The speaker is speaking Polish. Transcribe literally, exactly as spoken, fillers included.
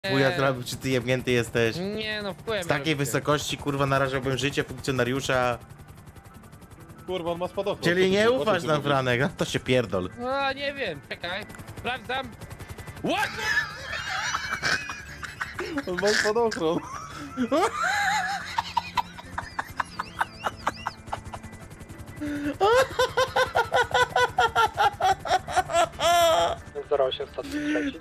Wuja zrobił, czy ty jebnięty jesteś? Nie no, wpłyłem. Z takiej wysokości, kurwa, narażałbym życie funkcjonariusza. Kurwa, on ma spadochron. Czyli nie Co ty ufasz tu nam, robisz? Franek, no to się pierdol. No nie wiem, czekaj. Sprawdzam. What? On ma spadochron. zero osiem stacji trzeci.